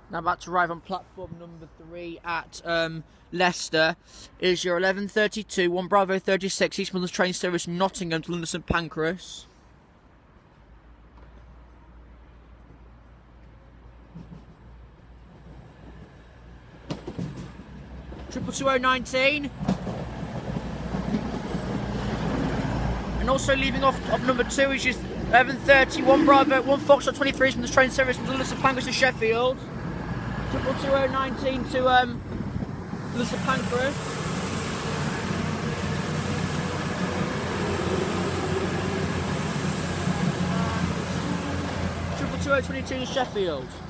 Now about to arrive on platform number 3 at Leicester is your 11:32, 1 Bravo 36, East Midlands train service from Nottingham to London St Pancras. Triple 2019. And also leaving off number 2 is your 11:30, 1 Bravo, 1 Foxtrot 23 from the train service from London St Pancras to Sheffield. Triple 2019 to London St Pancras. Triple 2022 to Sheffield.